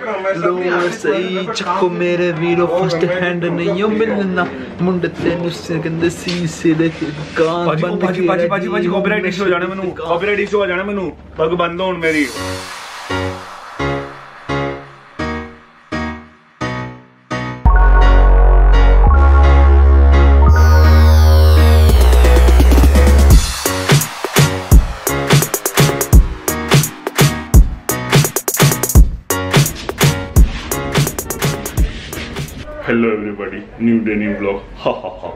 लो सही चक्को मेरे वीरो फर्स्ट हैंड नहीं हो मिलना मुंडे तेनु से गंदे शीशे दे कान बंद भाजी कॉपीराइट इशू हो जाना मैनू कॉपीराइट इशू हो जाना मैनू पग बंद हो मेरी। Hello everybody, new day, new vlog. Ha ha ha.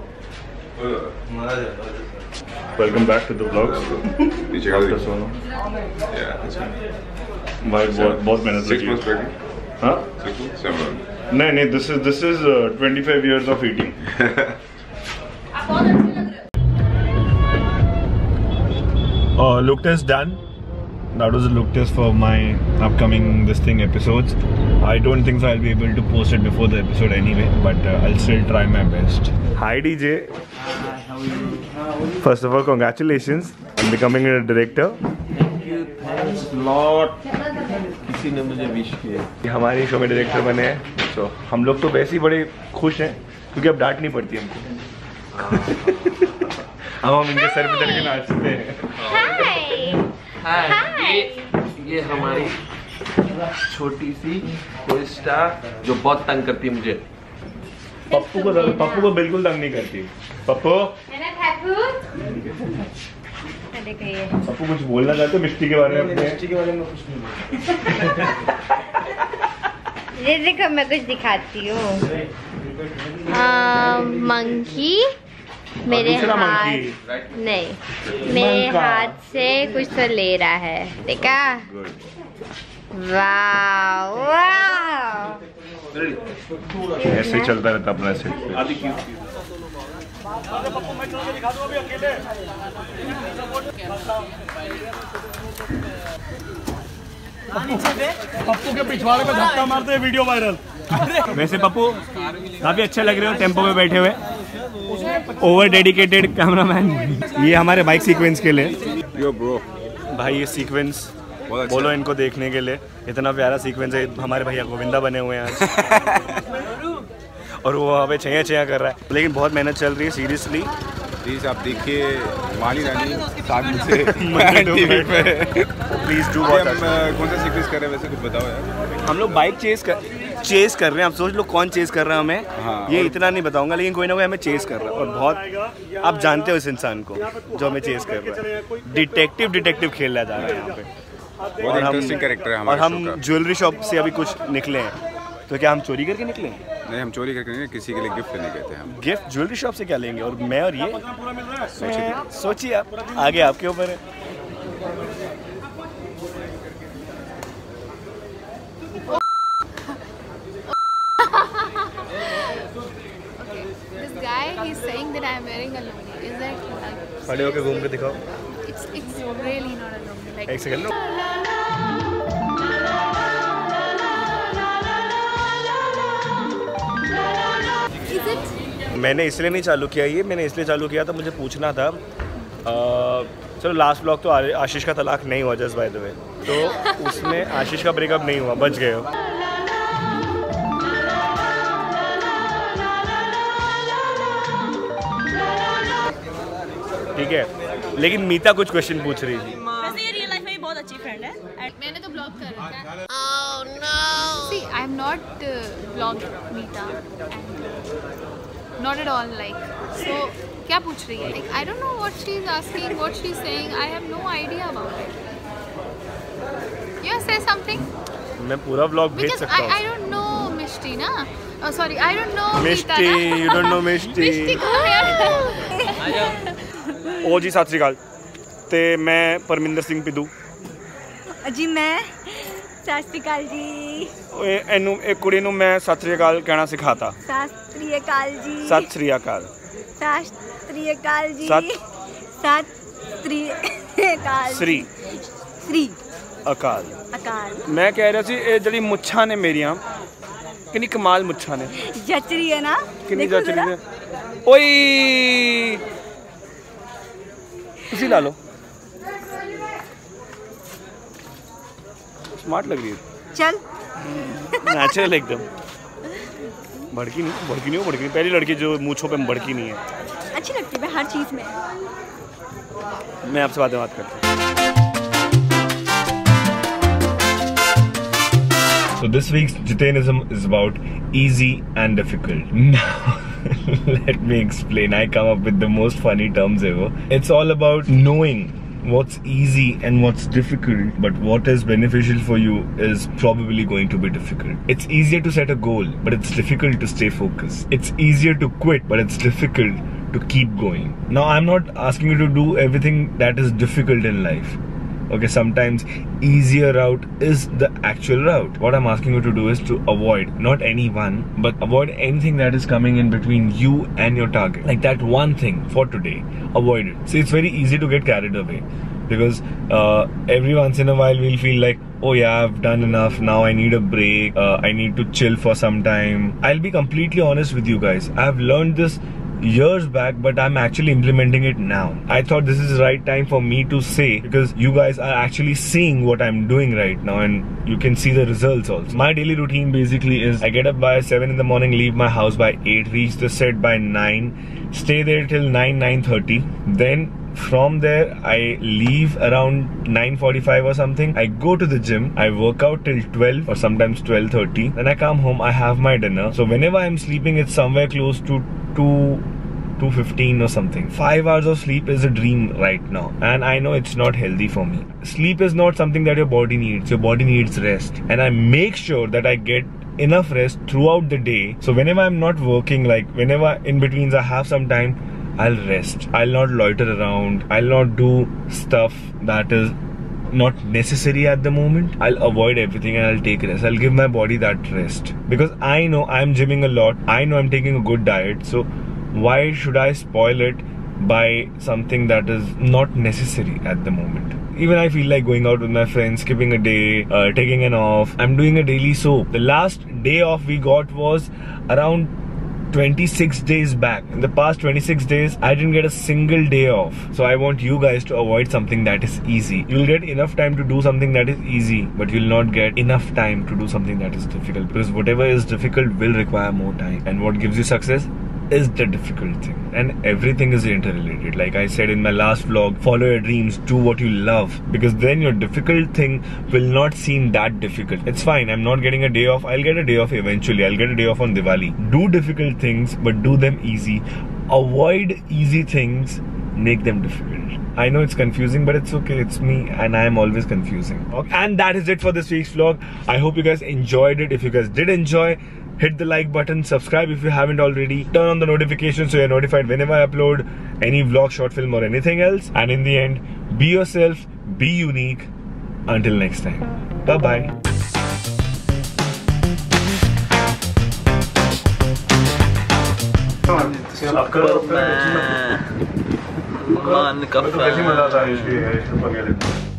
Welcome back to the vlog. After so long. भाई बहुत मेहनत लगी। 6 months pregnant? हाँ? 6 months? 7 months. नहीं this is 25 years of eating. Look test done. That was a look test for my upcoming episodes. I don't think so I'll be able to post it before the episode anyway, but I'll still try my best. Hi DJ. Hi, how are you? First of all, congratulations on becoming a director. Thank you, thanks lot. किसी ने मुझे wish किया। हमारे show में director बने हैं, तो हम लोग तो वैसे ही बड़े खुश हैं क्योंकि अब डांट नहीं पड़ती हमको। अब हम इनके सर पे चढ़ के नाचते हैं। हाय ये हमारी छोटी सी को-स्टार जो बहुत तंग करती है मुझे। पप्पू को बिल्कुल तंग नहीं करती। पप्पू कुछ बोलना चाहते हो मिष्टी के बारे में? मिष्टी के बारे में कुछ नहीं। ये देखो मैं कुछ दिखाती हूँ। मंकी मेरे हाथ नहीं मेरे हाथ से कुछ तो ले रहा है, देखा? वाव वाव ऐसे ही चलता रहता अपना सेट पे। पप्पू के पिछवाड़े पे धक्का मारते हैं वीडियो वायरल। वैसे पप्पू काफी अच्छा लग रहे हो टेम्पो में बैठे हुए। Over dedicated cameraman. ये हमारे बाइक सीक्वेंस के लिए। यो ब्रो भाई ये सीक्वेंस बोलो इनको देखने के लिए, इतना प्यारा सीक्वेंस है। हमारे भैया गोविंदा बने हुए हैं आज। और वो वहाँ पे छैया छैया कर रहा है, लेकिन बहुत मेहनत चल रही है सीरियसली। प्लीज आप देखिए माली रानी सामने से प्लीज डू वॉच। कौन सा सीक्वेंस कर रहे हैं वैसे कुछ बताओ यार। हम लोग बाइक चेस कर रहे हैं। आप सोच लो कौन चेस कर रहा है हमें। हाँ, ये इतना नहीं बताऊंगा, लेकिन कोई ना कोई हमें चेस कर रहा है। और बहुत आप जानते हो इस इंसान को जो हमें चेस कर रहा है। डिटेक्टिव खेला जा रहा है यहाँ पे। बहुत इंटरेस्टिंग कैरेक्टर है हमारा। और हम ज्वेलरी शॉप से अभी कुछ निकले हैं। तो क्या हम चोरी करके निकले हैं? नहीं, हम चोरी करके नहीं, किसी के लिए गिफ्ट लेने गए थे हम। गिफ्ट ज्वेलरी शॉप से क्या लेंगे? और मैं और ये सोचिए आप, आगे आपके ऊपर है। This guy, he's saying that I am wearing a lungi. Is that like? खड़े होके घूम के दिखाओ। It's really not a lungi. Like. एक सेकंड लो। Is it? मैंने इसलिए नहीं चालू किया ये, मैंने इसलिए चालू किया था, मुझे पूछना था। चलो लास्ट ब्लॉग तो आशीष का तलाक नहीं हुआ जस्ट बाय द वे, तो उसमें आशीष का ब्रेकअप नहीं हुआ, बच गए हो। ठीक है, लेकिन मीता कुछ क्वेश्चन पूछ रही थी। वैसे ये रियल लाइफ में भी बहुत अच्छी फ्रेंड है। मैंने तो ब्लॉग कर रखा है। Oh no. See, I'm not vlog Meeta and not at all like. So क्या पूछ रही है? Like I don't know what she's asking, what she's saying. I have no idea about it. You say something? मैं पूरा vlog भेज सकता हूँ। I don't know मिष्टी ना। Oh sorry, I don't know Mishti, you don't know मिष्टी। मिष्टी कहाँ है? ओ जी सत श्री अकाल। ते मैं परमिंदर सिंह पिदू। जी मैं सत श्री अकाल जी। ਇਹਨੂੰ ਇੱਕ ਕੁੜੀ ਨੂੰ ਮੈਂ ਸਤਿ ਸ੍ਰੀ ਅਕਾਲ ਕਹਿਣਾ ਸਿਖਾਤਾ। सत श्री अकाल जी। ਸਤਿ ਸ੍ਰੀ ਅਕਾਲ। सत श्री अकाल जी। सत सत श्री अकाल। श्री ਅਕਾਲ। अकाल। ਮੈਂ ਕਹਿ ਰਿਹਾ ਸੀ ਇਹ ਜਿਹੜੀ ਮੁੱਛਾਂ ਨੇ ਮੇਰੀਆਂ ਕਿੰਨੀ ਕਮਾਲ ਮੁੱਛਾਂ ਨੇ। जच रही है ना? कितनी देखो जच रही जरा। है। ओए इसी ला लो, स्मार्ट लग रही है। चल नेचुरल एकदम। भड़की नहीं पहली लड़की जो मूंछों पे भड़की नहीं है। अच्छी लगती है हर चीज़ में। मैं आपसे बात करता हूँ। So this week's Jitainism is about easy and difficult. Now, let me explain. I come up with the most funny terms ever. It's all about knowing what's easy and what's difficult, but what is beneficial for you is probably going to be difficult. It's easier to set a goal, but it's difficult to stay focused. It's easier to quit, but it's difficult to keep going. Now, I'm not asking you to do everything that is difficult in life. Okay, sometimes easier route is the actual route. What I'm asking you to do is to avoid, not anyone, but avoid anything that is coming in between you and your target. Like that one thing for today, avoid it. See, it's very easy to get carried away because every once in a while we'll feel like, oh yeah, I've done enough, now I need a break, I need to chill for some time. I'll be completely honest with you guys. I've learned this years back, but I'm actually implementing it now. I thought this is the right time for me to say, because you guys are actually seeing what I'm doing right now and you can see the results also. My daily routine basically is I get up by 7 in the morning, leave my house by 8, reach the set by 9, stay there till 9:30. Then from there I leave around 9:45 or something. I go to the gym, I work out till 12 or sometimes 12:30. Then I come home, I have my dinner. So whenever I'm sleeping, it's somewhere close to 2:15 or something. 5 hours of sleep is a dream right now, and I know it's not healthy for me. Sleep is not something that your body needs. Your body needs rest, and I make sure that I get enough rest throughout the day. So whenever I'm not working, like whenever in betweens I have some time, I'll rest. I'll not loiter around. I'll not do stuff that is not necessary at the moment. I'll avoid everything and I'll take rest. I'll give my body that rest, because I know I'm gymming a lot. I know I'm taking a good diet. So why should I spoil it by something that is not necessary at the moment? Even I feel like going out with my friends, skipping a day, taking an off. I'm doing a daily soap. The last day off we got was around 26 days back. In the past 26 days, I didn't get a single day off. So I want you guys to avoid something that is easy. You'll get enough time to do something that is easy, but you'll not get enough time to do something that is difficult, because whatever is difficult will require more time. And what gives you success is the difficult thing, and everything is interrelated. Like I said in my last vlog, follow your dreams, do what you love, because then your difficult thing will not seem that difficult. It's fine, I'm not getting a day off, I'll get a day off eventually. I'll get a day off on Diwali. Do difficult things, but do them easy. Avoid easy things, make them difficult. I know it's confusing, but it's okay, it's me, and I am always confusing. Okay. And that is it for this week's vlog. I hope you guys enjoyed it. If you guys did enjoy, hit the like button, subscribe if you haven't already, turn on the notifications so you're notified whenever I upload any vlog, short film or anything else. And in the end, be yourself, be unique. Until next time, bye bye. Man,